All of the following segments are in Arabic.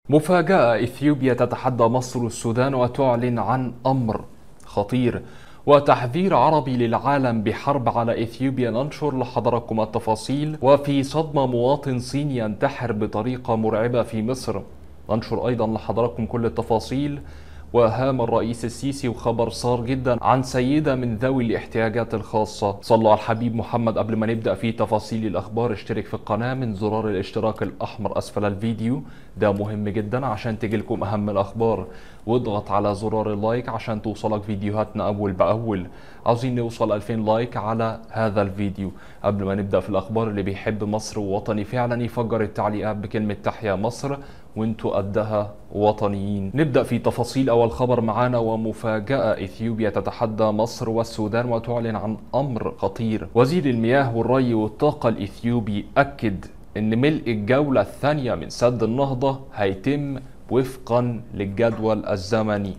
مفاجأة: إثيوبيا تتحدى مصر والسودان وتعلن عن أمر خطير وتحذير عربي للعالم بحرب على إثيوبيا. ننشر لحضراتكم التفاصيل. وفي صدمة: مواطن صيني ينتحر بطريقة مرعبة في مصر. ننشر أيضا لحضراتكم كل التفاصيل. وهام الرئيس السيسي وخبر صار جدا عن سيدة من ذوي الاحتياجات الخاصة. صلوا على الحبيب محمد. قبل ما نبدأ في تفاصيل الأخبار اشترك في القناة من زرار الاشتراك الأحمر أسفل الفيديو، ده مهم جدا عشان تجيلكم أهم الأخبار، واضغط على زرار اللايك عشان توصلك فيديوهاتنا أول بأول. عاوزين نوصل 2000 لايك على هذا الفيديو. قبل ما نبدأ في الأخبار، اللي بيحب مصر ووطني فعلا يفجر التعليقات بكلمة تحيا مصر، وانتوا قدها وطنيين. نبدأ في تفاصيل أول خبر معانا. ومفاجأة: إثيوبيا تتحدى مصر والسودان وتعلن عن أمر خطير. وزير المياه والري والطاقة الإثيوبي أكد أن ملء الجولة الثانية من سد النهضة هيتم وفقا للجدول الزمني.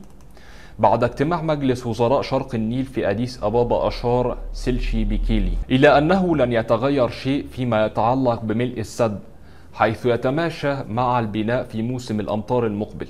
بعد اجتماع مجلس وزراء شرق النيل في أديس أبابا، أشار سيلشي بيكيلي إلى أنه لن يتغير شيء فيما يتعلق بملء السد، حيث يتماشى مع البناء في موسم الأمطار المقبل،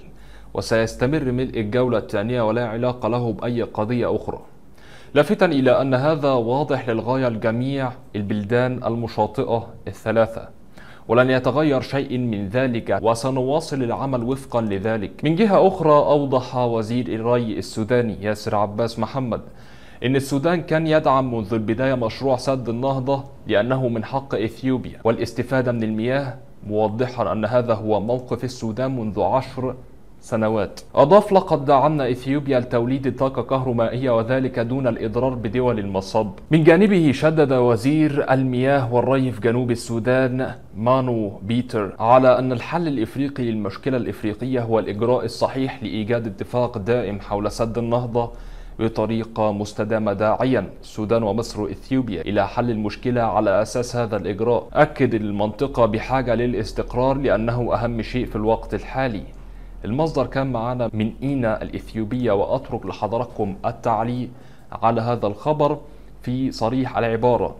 وسيستمر ملء الجولة الثانية ولا علاقة له بأي قضية أخرى، لافتا إلى أن هذا واضح للغاية لجميع البلدان المشاطئة الثلاثة، ولن يتغير شيء من ذلك، وسنواصل العمل وفقا لذلك. من جهة أخرى، أوضح وزير الري السوداني ياسر عباس محمد إن السودان كان يدعم منذ البداية مشروع سد النهضة لأنه من حق إثيوبيا والاستفادة من المياه، موضحا أن هذا هو موقف السودان منذ 10 سنوات. أضاف: لقد دعمنا إثيوبيا لتوليد طاقة كهرومائية وذلك دون الإضرار بدول المصب. من جانبه، شدد وزير المياه والري في جنوب السودان مانو بيتر على أن الحل الإفريقي للمشكلة الإفريقية هو الإجراء الصحيح لإيجاد اتفاق دائم حول سد النهضة بطريقة مستدامة، داعيا السودان ومصر وإثيوبيا إلى حل المشكلة على أساس هذا الإجراء. أكد المنطقة بحاجة للاستقرار لأنه أهم شيء في الوقت الحالي. المصدر كان معنا من إينا الإثيوبية، وأترك لحضراتكم التعليق على هذا الخبر في صريح العبارة.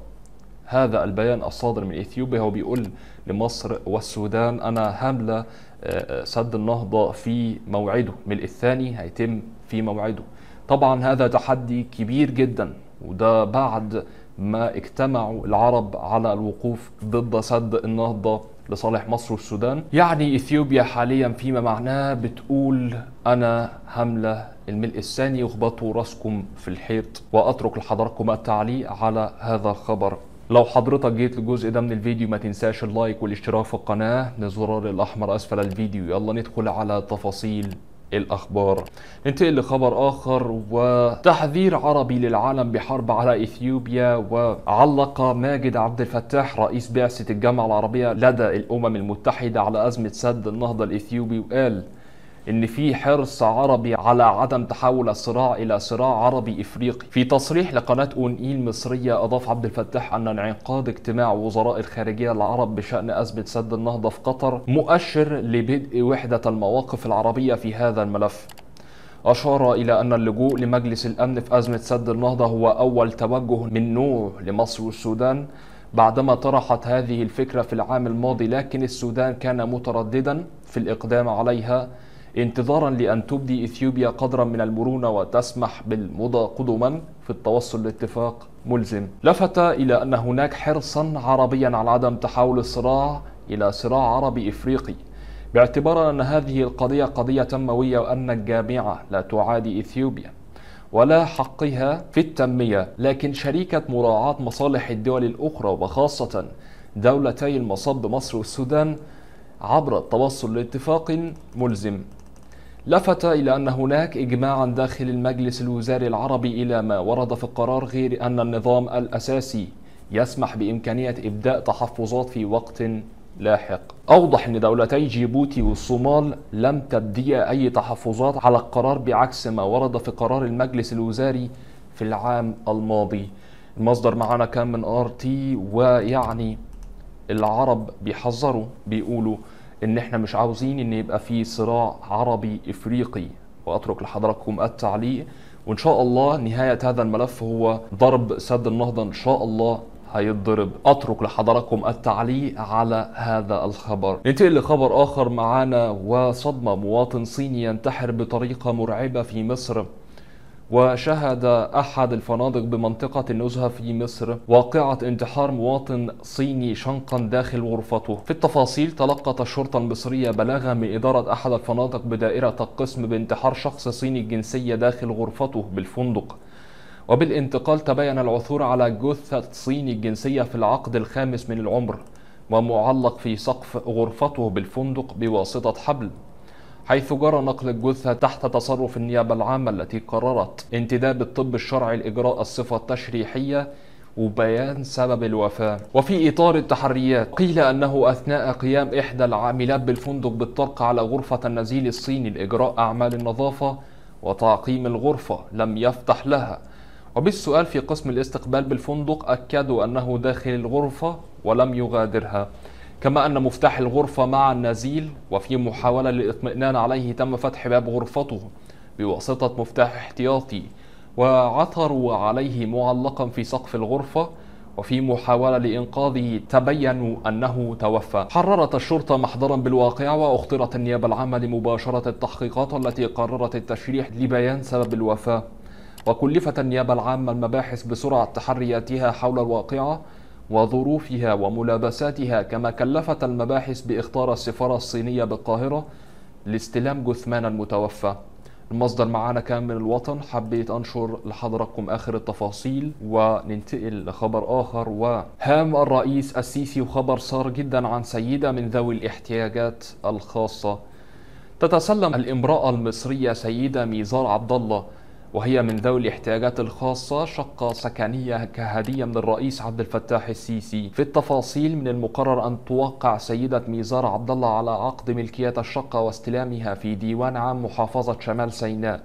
هذا البيان الصادر من إثيوبيا هو بيقول لمصر والسودان: أنا هاملة سد النهضة في موعده، ملء الثاني هيتم في موعده. طبعا هذا تحدي كبير جدا، وده بعد ما اجتمعوا العرب على الوقوف ضد سد النهضة لصالح مصر والسودان. يعني إثيوبيا حاليا فيما معناه بتقول: أنا هملة الملء الثاني، واخبطوا راسكم في الحيط. وأترك لحضراتكم التعليق على هذا الخبر. لو حضرتك جيت للجزء ده من الفيديو ما تنساش اللايك والاشتراك في القناة من الزرار الأحمر أسفل الفيديو. يلا ندخل على تفاصيل الأخبار. ننتقل لخبر آخر: وتحذير عربي للعالم بحرب على إثيوبيا. وعلق ماجد عبد الفتاح رئيس بعثة الجامعة العربية لدى الأمم المتحدة على أزمة سد النهضة الإثيوبي، وقال إن في حرص عربي على عدم تحول الصراع إلى صراع عربي إفريقي. في تصريح لقناة أونيل مصرية، أضاف عبد الفتاح أن انعقاد اجتماع وزراء الخارجية العرب بشأن أزمة سد النهضة في قطر مؤشر لبدء وحدة المواقف العربية في هذا الملف. أشار إلى أن اللجوء لمجلس الأمن في أزمة سد النهضة هو أول توجه من نوع لمصر والسودان بعدما طرحت هذه الفكرة في العام الماضي، لكن السودان كان مترددا في الإقدام عليها انتظارا لأن تبدي إثيوبيا قدرا من المرونة وتسمح بالمضى قدما في التوصل لاتفاق ملزم. لفت إلى أن هناك حرصا عربيا على عدم تحول الصراع إلى صراع عربي إفريقي، باعتبار أن هذه القضية قضية تنموية، وأن الجامعة لا تعادي إثيوبيا ولا حقها في التنمية، لكن شريكة مراعاة مصالح الدول الأخرى وخاصة دولتي المصب مصر والسودان عبر التوصل لاتفاق ملزم. لفت إلى أن هناك إجماعا داخل المجلس الوزاري العربي إلى ما ورد في القرار، غير أن النظام الأساسي يسمح بإمكانية إبداء تحفظات في وقت لاحق. أوضح أن دولتي جيبوتي والصومال لم تبدي أي تحفظات على القرار، بعكس ما ورد في قرار المجلس الوزاري في العام الماضي. المصدر معنا كان من RT، ويعني العرب بيحذروا، بيقولوا ان احنا مش عاوزين ان يبقى في صراع عربي افريقي. واترك لحضراتكم التعليق، وان شاء الله نهاية هذا الملف هو ضرب سد النهضة. ان شاء الله هيتضرب. اترك لحضراتكم التعليق على هذا الخبر. ننتقل لخبر اخر معانا، وصدمة مواطن صيني ينتحر بطريقة مرعبة في مصر. وشهد أحد الفنادق بمنطقة النزهة في مصر واقعة انتحار مواطن صيني شنقا داخل غرفته. في التفاصيل، تلقت الشرطة المصرية بلاغا من إدارة أحد الفنادق بدائرة القسم بانتحار شخص صيني الجنسية داخل غرفته بالفندق. وبالانتقال تبين العثور على جثة صيني الجنسية في العقد الخامس من العمر، ومعلق في سقف غرفته بالفندق بواسطة حبل، حيث جرى نقل الجثة تحت تصرف النيابة العامة التي قررت انتداب الطب الشرعي لإجراء الصفة التشريحية وبيان سبب الوفاة. وفي إطار التحريات، قيل أنه أثناء قيام إحدى العاملات بالفندق بالطرق على غرفة النزيل الصيني لإجراء أعمال النظافة وتعقيم الغرفة لم يفتح لها. وبالسؤال في قسم الاستقبال بالفندق، أكدوا أنه داخل الغرفة ولم يغادرها، كما أن مفتاح الغرفة مع النزيل، وفي محاولة للإطمئنان عليه تم فتح باب غرفته بواسطة مفتاح احتياطي وعثروا عليه معلقا في سقف الغرفة، وفي محاولة لإنقاذه تبين أنه توفى. حررت الشرطة محضرا بالواقعة، وأخطرت النيابة العامة لمباشرة التحقيقات التي قررت التشريح لبيان سبب الوفاة. وكلفت النيابة العامة المباحث بسرعة تحرياتها حول الواقعة وظروفها وملابساتها، كما كلفت المباحث بإخطار السفارة الصينية بالقاهرة لاستلام جثمان المتوفى. المصدر معانا كان من الوطن. حبيت أنشر لحضراتكم آخر التفاصيل. وننتقل لخبر آخر، وهام الرئيس السيسي، وخبر صار جدا عن سيدة من ذوي الاحتياجات الخاصة. تتسلم الامرأة المصرية سيدة ميزار عبد الله، وهي من ذوي الاحتياجات الخاصة، شقة سكنية كهدية من الرئيس عبد الفتاح السيسي. في التفاصيل، من المقرر أن توقع سيدة ميزار عبد الله على عقد ملكية الشقة واستلامها في ديوان عام محافظة شمال سيناء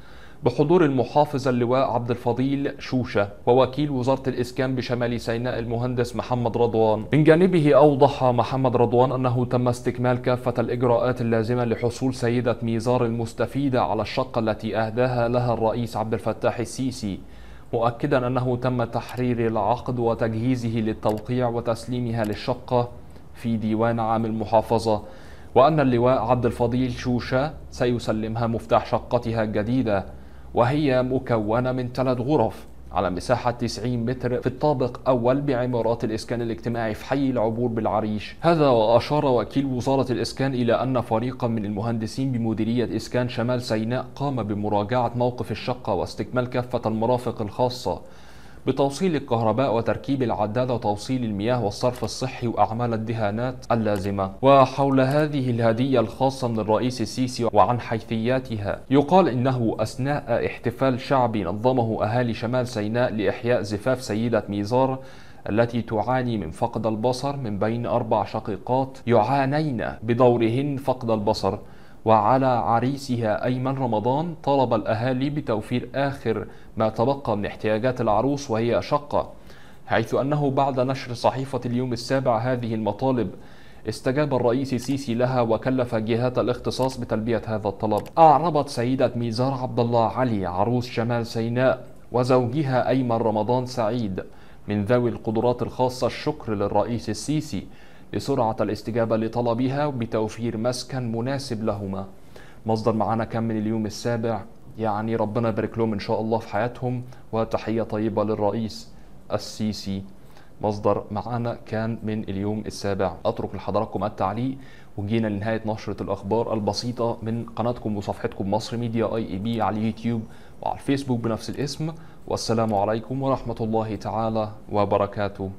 بحضور المحافظ اللواء عبد الفضيل شوشة ووكيل وزارة الإسكان بشمال سيناء المهندس محمد رضوان. من جانبه، أوضح محمد رضوان أنه تم استكمال كافة الإجراءات اللازمة لحصول سيدة ميزار المستفيدة على الشقة التي أهداها لها الرئيس عبد الفتاح السيسي، مؤكدا أنه تم تحرير العقد وتجهيزه للتوقيع وتسليمها للشقة في ديوان عام المحافظة، وأن اللواء عبد الفضيل شوشة سيسلمها مفتاح شقتها الجديدة، وهي مكونة من 3 غرف على مساحة 90 متر في الطابق أول بعمارات الإسكان الاجتماعي في حي العبور بالعريش. هذا وأشار وكيل وزارة الإسكان إلى أن فريقا من المهندسين بمديرية إسكان شمال سيناء قام بمراجعة موقف الشقة واستكمال كافة المرافق الخاصة بتوصيل الكهرباء وتركيب العداد وتوصيل المياه والصرف الصحي وأعمال الدهانات اللازمة. وحول هذه الهدية الخاصة من الرئيس السيسي وعن حيثياتها، يقال إنه أثناء احتفال شعبي نظمه أهالي شمال سيناء لإحياء زفاف سيدة ميزار التي تعاني من فقد البصر من بين 4 شقيقات يعانين بدورهن فقد البصر. وعلى عريسها أيمن رمضان طلب الأهالي بتوفير آخر ما تبقى من احتياجات العروس وهي شقة، حيث أنه بعد نشر صحيفة اليوم السابع هذه المطالب استجاب الرئيس السيسي لها وكلف جهات الاختصاص بتلبية هذا الطلب. أعربت سيدة ميزار عبد الله علي عروس شمال سيناء وزوجها أيمن رمضان سعيد من ذوي القدرات الخاصة الشكر للرئيس السيسي لسرعة الاستجابة لطلبها بتوفير مسكن مناسب لهما. مصدر معنا كان من اليوم السابع، يعني ربنا يبارك لهم إن شاء الله في حياتهم، وتحية طيبة للرئيس السيسي. مصدر معنا كان من اليوم السابع. أترك لحضراتكم التعليق، وجينا لنهاية نشرة الأخبار البسيطة من قناتكم وصفحتكم مصر ميديا IAB على اليوتيوب وعلى الفيسبوك بنفس الاسم. والسلام عليكم ورحمة الله تعالى وبركاته.